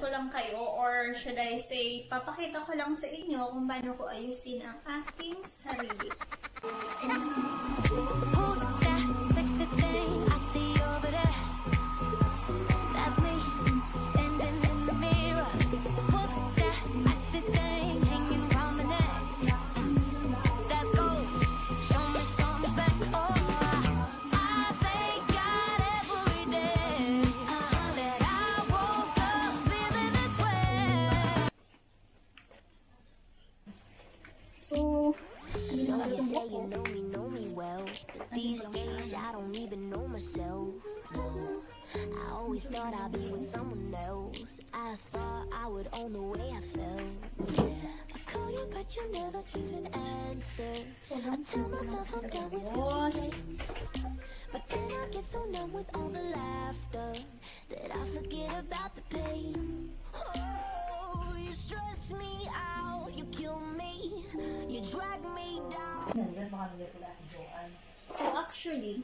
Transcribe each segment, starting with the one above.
ko lang kayo, or should I say, papakita ko lang sa inyo kung paano ko ayusin ang aking sarili. Who's that sexy thing I see over there? That's me, standing in the mirror. Who's that icy thing hanging round my neck? That's gold, show me some respect. Oh, I thank God every day that I woke up feeling this way. So, You say you know me well, but these days I don't even know myself. No, I always thought I'd be with someone else. I thought I would own the way I felt. Yeah, I call you but you never even answer. I tell myself I'm done with you, but then I get so numb with all the laughter that I forget about the pain. Oh, you stress me out, you kill me, you drag me down. So actually,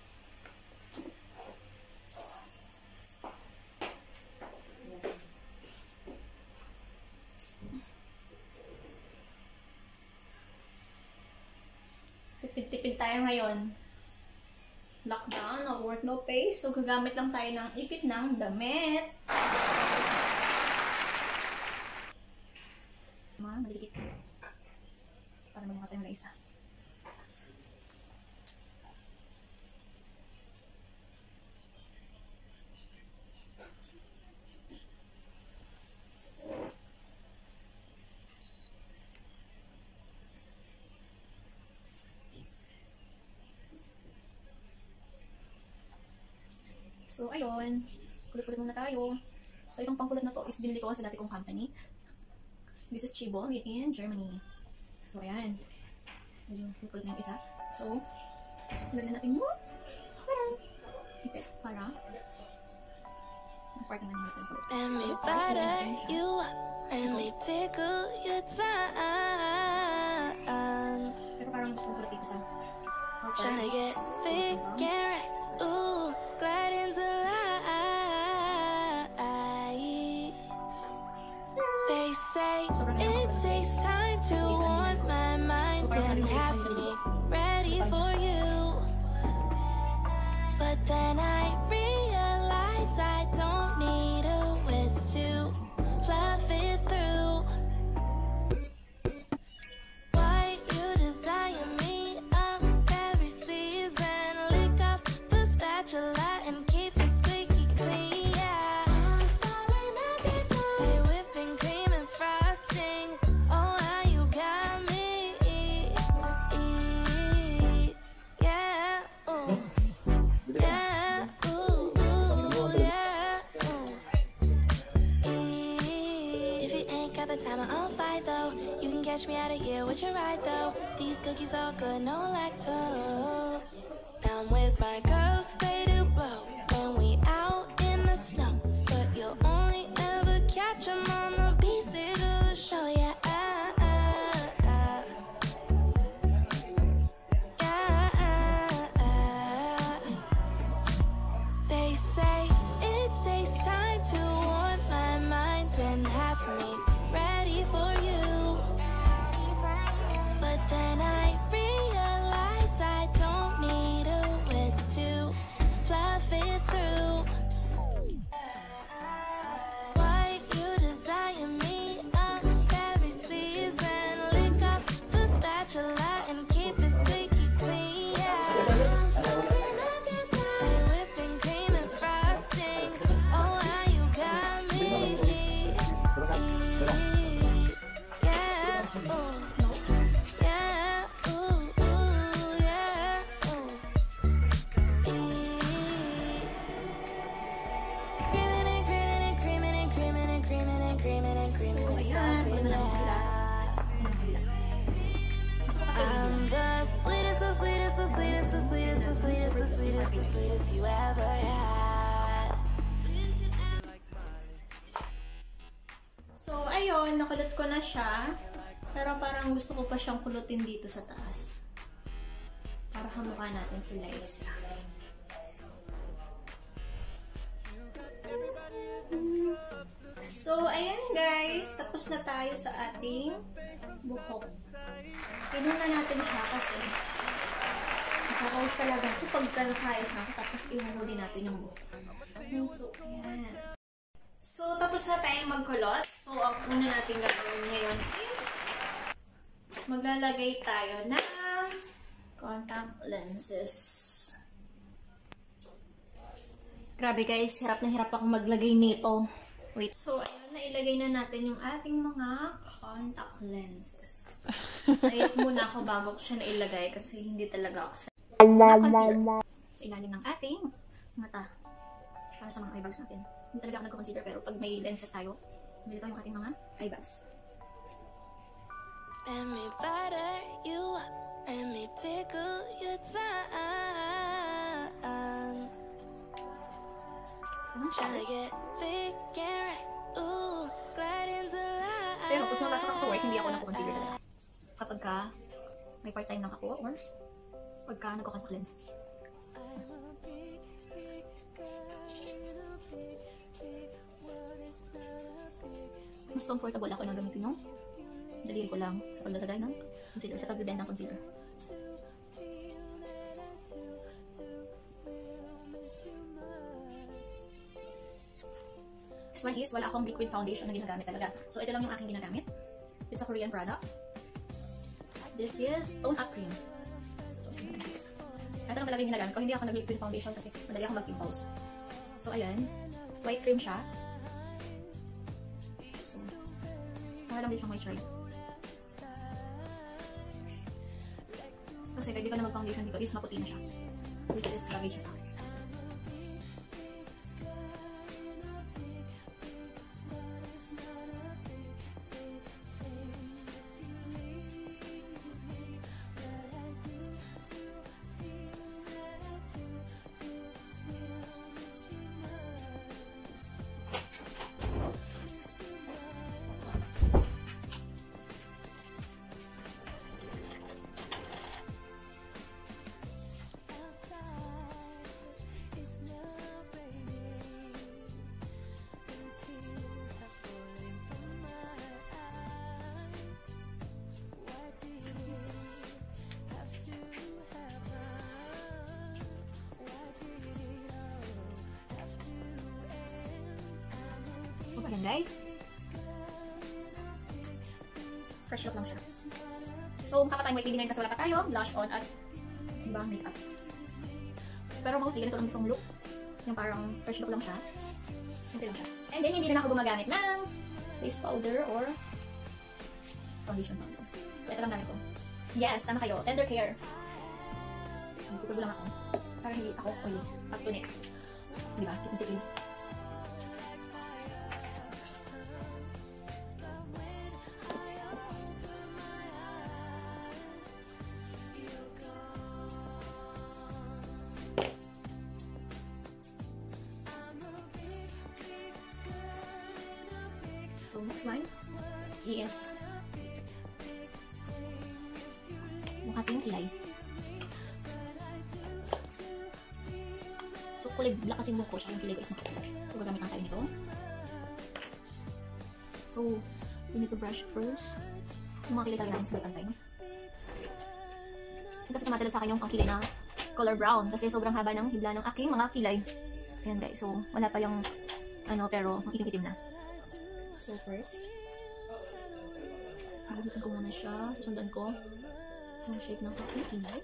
tipid-tipid tayo ngayon. Lockdown, no work, no pay. So gagamit lang tayo ng ipit ng damit. Mga malikit. Para mamuha tayo na isa. So, ayun. Kulot-kulot muna tayo. So, itong pangkulot na to is binili ko sa dati kong company. This is Chibo, made in Germany. So, ayan. Medyo kulot na yung isa. So, lagyan natin mo. Ipit para part naman natin yung kulot. Let me butter you up, let me tickle your tongue. Pero parang gusto kong kulot dito sa Tryna get thick and right. Ooh, glide into light. They say it takes time to want my mind and have me ready for you. But then I realize I don't need a whisk to fluff it through. Why you desire me up every season? Lick up the spatula and keep it squeaky clean. Yeah, I'm falling every time. Hey, whipping cream and frosting. Oh, how you got me. Yeah, ooh. Yeah, ooh, ooh, yeah, ooh. If you ain't got the time, I'll fight though. You can catch me out of here with your ride though. These cookies all good, no lactose. Now I'm with my girls, they do blow when we out in the snow. But you'll only ever catch them on the beach side of the show, yeah. They say it takes time to warm my mind and have me ready for you. But then I realize I don't need a whisk to fluff it through. Why you desire me up every season? Lick up the spatula and keep it squeaky clean, yeah. Hey, whipping cream and frosting. Oh, how you got me. Yeah, ooh. Yeah, ooh, ooh, yeah, ooh. Creaming and creaming and creaming and creaming and creaming and creaming and creaming and frosting, yeah. I'm the sweetest, the sweetest, the sweetest, the sweetest, the sweetest, the sweetest, the sweetest you ever had. So, ayun, nakulot ko na siya. Pero parang gusto ko pa siyang kulutin dito sa taas. Para kamukha natin si Liza. So, guys, tapos na tayo sa ating buhok. Pinuna natin siya kasi nakakawis talaga ako pagka nakayos na ako, tapos ihuhuli natin yung buhok. So, ayan. So, tapos na tayong magkulot. So, ang una natin gagawin ngayon is maglalagay tayo ng contact lenses. Grabe guys, hirap na hirap ako maglagay nito. Wait, so ayun, nailagay na natin yung ating mga contact lenses. Ayun muna ako bago ko siya nailagay kasi hindi talaga ako sa concealer. Sa ilalim ng ating mata. Para sa mga eye bags natin. Hindi talaga ako nagko-concealer pero pag may lenses tayo, may ito yung ating mga eye bags. Let me butter you up, let me tickle your tongue. Trying to get thick and right, ooh, glide into life. Pero pag sumapasok ako sa work, hindi ako nagko-concealer talaga. Kapag ka may part-time lang ako or pagka nagko-contact lens. Mas comfortable ako na gamitin yung daliri ko lang sa paglalagay ng concealer, sa pag-blend ng concealer. This one is, wala akong liquid foundation na ginagamit talaga. So, ito lang yung aking ginagamit. It's a Korean product. This is Tone Up Cream. So, guys. Ito lang talaga yung ginagamit ko. Hindi ako nag-liquid foundation kasi madali ako mag-pimples. So, ayan. White cream siya. So, para lang din siyang moisturizer. Kasi kahit di ko na mag-foundation dito is maputi na siya. Which is bagay siya sa akin. So, ayan guys. Fresh look lang siya. So, makapatime white ngayon kasi wala pa tayo. Blush on at ibang makeup. Pero mostly, ganito lang gusto mong look. Yung parang fresh look lang siya. Simple lang siya. And then, hindi na ako gumagamit ng face powder or foundation powder. So, ito lang gamit ko. Yes, tama kayo. Tender care. So, tutubo lang ako. Para hindi ako oily. Pag-tunik. Diba? Tipid-tipid. So, next one is yung ating kilay. So, kulay black kasi yung buhok ko siya. Yung kilay ko is nakakulay. So, gagamit lang tayo nito. So, we need to brush first. Yung mga kilay talaga natin silatan tayo. Kasi tumatalab sa akin yung pang kilay na color brown. Kasi sobrang haba ng hibla ng aking mga kilay. Ayan guys. So, wala pa yung ano, pero ang itim-itim na. So first, halutin ko muna siya. Susundan ko yung shape ng aking kilay.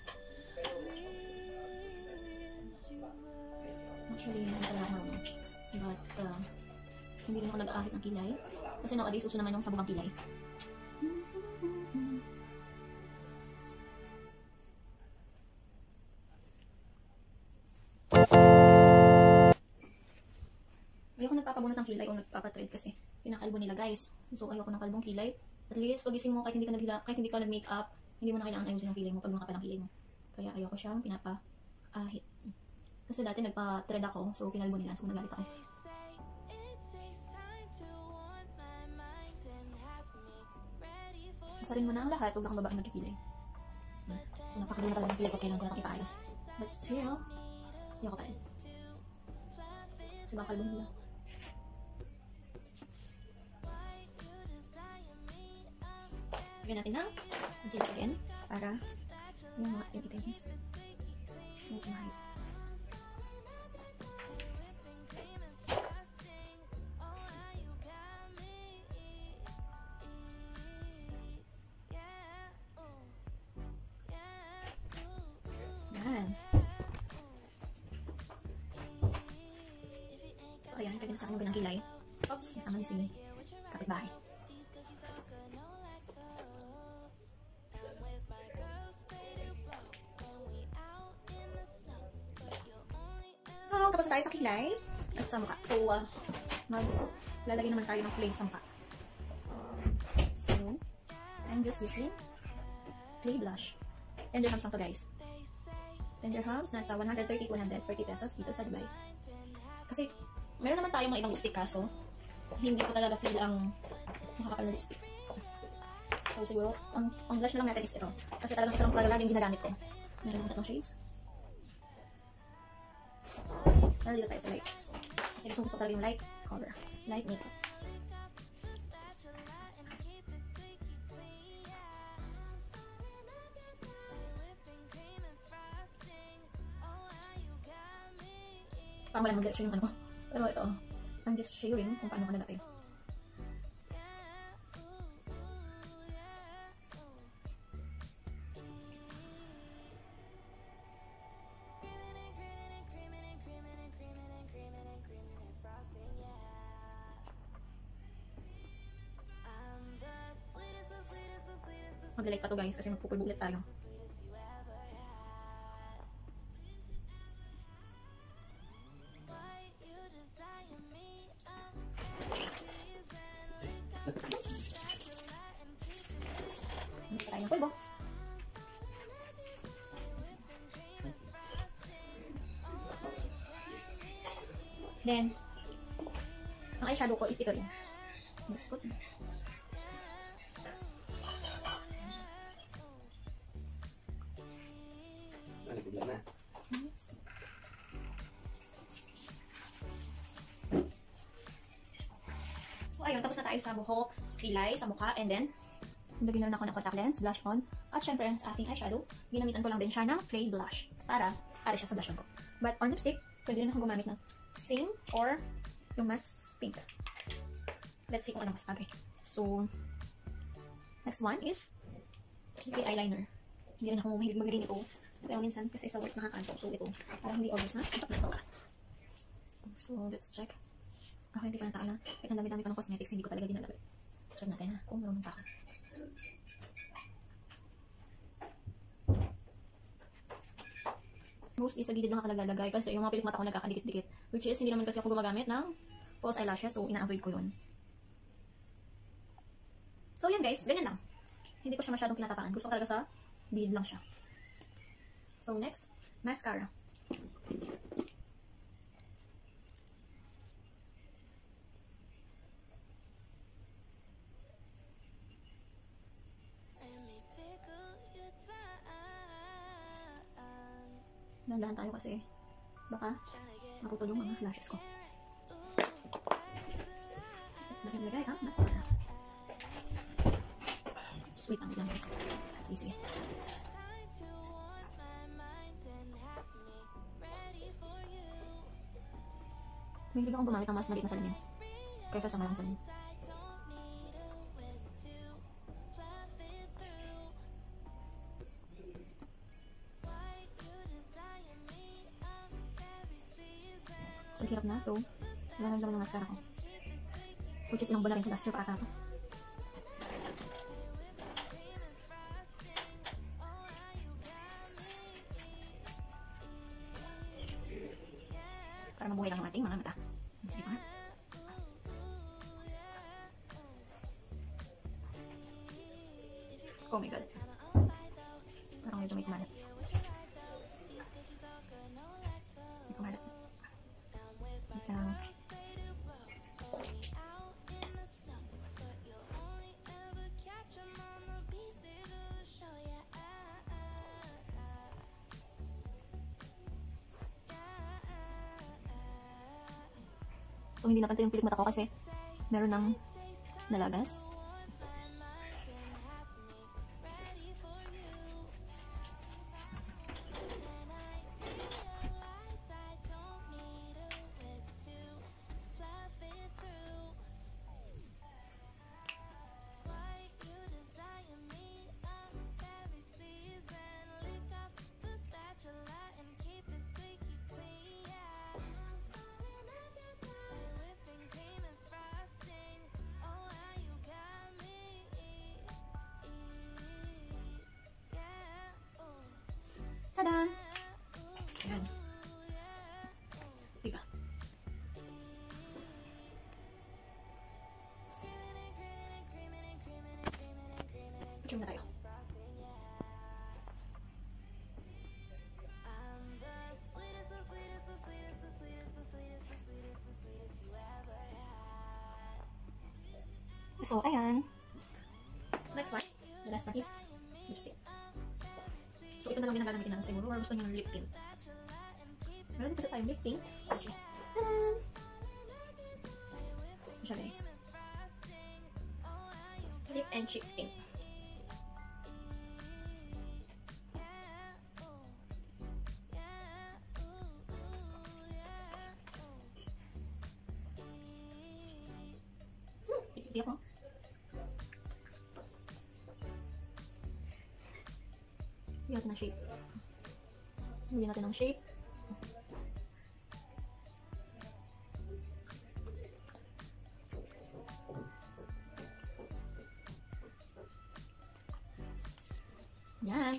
Actually, hindi talaga marunong. But, hindi rin ako nag-aahit ng kilay. Kasi nowadays, uso naman yung sabugang kilay. Ayoko nagpapabunot ng kilay o nagpapatrade kasi pinakalbo nila guys. So ayoko ng kalbong kilay. At least pagising mo kahit hindi ka nag-makeup, hindi mo na kailangan ayusin yung kilay mo pag mga palang kilay mo. Kaya ayoko siyang pinapa-ahit. Kasi dati nagpa-thread ako, so kinalbo nila, so nagalit ako. Sasarin mo na ang lahat, huwag na kang babae magkikilay. So napakaganda talaga ng kilay ko, kailangan ko na itong ipaayos. But still, ayoko pa rin. So baka kalbo nila. Lagyan natin ng concealer again para yung mga items medyo mahit. Yan. So ayan, pwede na sa akin yung ganang kilay. Oops, nasama niyo si kapitbahay. So, tapos na tayo sa kilay at sa mukha. So, maglalagay naman tayo ng clay sa mukha. So, I'm just using clay blush. Tender hams lang to, guys. Tender hams, nasa 130 to 140 pesos dito sa Dubai. Kasi, meron naman tayong mga ibang lipstick kaso, hindi ko talaga feel ang makakapal na lipstick. So, siguro, ang blush na lang natin is ito. Kasi talagang ito lang talaga laging ginagamit ko. Meron naman tatlong shades. Pero dito tayo sa light. Kasi gusto talaga yung light color. Light makeup. Parang walang mag-direction yung ano ko. Pero ito, I'm just sharing kung paano ko nalagay. Mag-like pa to, guys, kasi magpupulbulit tayo. Hindi tayo ng pulbo. Then, ang eyeshadow ko is ito rin. Let's put So, ayun, tapos na tayo sa buhok, sa kilay, sa mukha, and then, naging na ako ng contact lens, blush on, at syempre, sa ating eyeshadow, ginamitan ko lang din siya ng clay blush, para siya sa blush on ko. But on lipstick, pwede rin ako gumamit ng same, or yung mas pink. Let's see kung ano mas bagay. So, next one is, clay eyeliner. Hindi rin ako mahilig mag-green ito. Pero minsan, kasi sa work nakakanto. So, ito, parang hindi obvious na. So, let's check. Ako hindi pa nang na. Kahit ang dami-dami ko ng cosmetics, hindi ko talaga dinalagay. Check natin ha, kung meron ng taka. Mostly sa gilid lang ako naglalagay kasi yung mga pilik mata ko nagkakadikit-dikit. Which is, hindi naman kasi ako gumagamit ng false eyelashes. So, ina-avoid ko yun. So, yan guys. Ganyan lang. Hindi ko siya masyadong tinatapakan. Gusto ko talaga sa gilid lang siya. So, next, mascara. Dahan-dahan tayo kasi baka maputol yung mga lashes ko. Lagay ang mascara. Sweet ang lang guys. It's easy. Mahilig akong gumamit ng mas maliit na salamin kaysa sa malang salamin. Hirap na, so wala na naman ng mascara ko. Which is ilang buwan na rin kung last year pa ata ako. Para mabuhay lang yung ating mga mata. Sige pa. Oh my god. Parang medyo may kumalat. May kumalat. So, hindi napantay yung pilik mata ko kasi meron ng nalagas. Costume na tayo. So, ayan. Next one. The last one is lipstick. So, ito na lang din ang gagamitin natin siguro. Or gusto nyo ng lip tint. Meron din kasi tayong lip tint. Which is, tadan! Ito siya, guys. Lip and cheek tint. Hindi ako. Bigyan natin ng shape. Bigyan natin ng shape. Yan.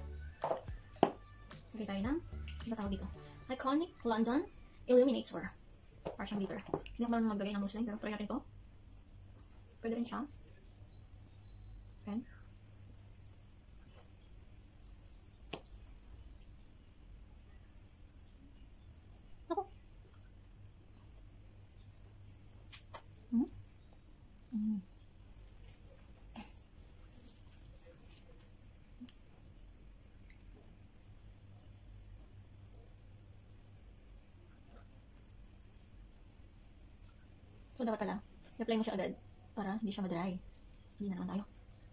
Lagay tayo ng, ano tawag dito? Iconic London Illuminator. Para siyang glitter. Hindi ako marunong maglagay ng nose line, pero try natin ito. Pwede rin siya. Ayan. Ako. So, dapat pala, i-apply mo siya agad para hindi siya madry. Hindi na naman tayo.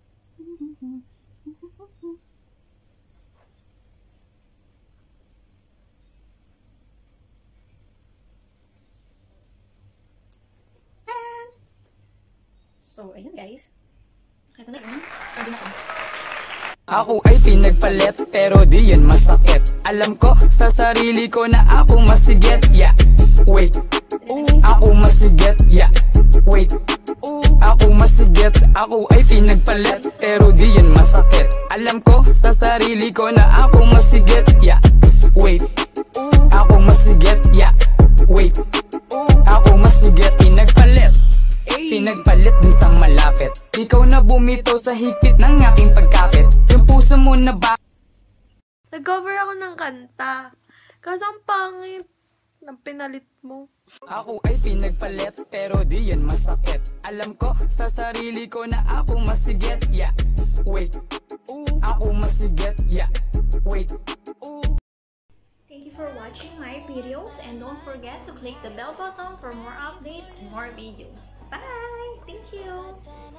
So, ayun guys. Ito na yun. Pwede na ito. Ako ay pinagpalit pero di yan masakit. Alam ko sa sarili ko na ako masigit. Yeah, wait. Ako masigit. Yeah, wait. Ako masigit. Ako ay pinagpalit pero di yan masakit. Alam ko sa sarili ko na ako masigit. Yeah, wait. Ako masigit. Yeah, wait. Ako masigit. Pinagpalit. Pinagpalit dun sa malapit. Ikaw na bumitaw sa higpit ng aking pagkapit. Yung puso mo na ba? Nag-cover ako ng kanta. Kaso ang pangit ng pinalit mo. Ako ay pinagpalit pero di yan masakit. Alam ko sa sarili ko na ako masigit. Yeah, wait. Ako masigit. Yeah, wait. Thank you for watching my videos and don't forget to click the bell button for more updates and more videos. Bye! Thank you!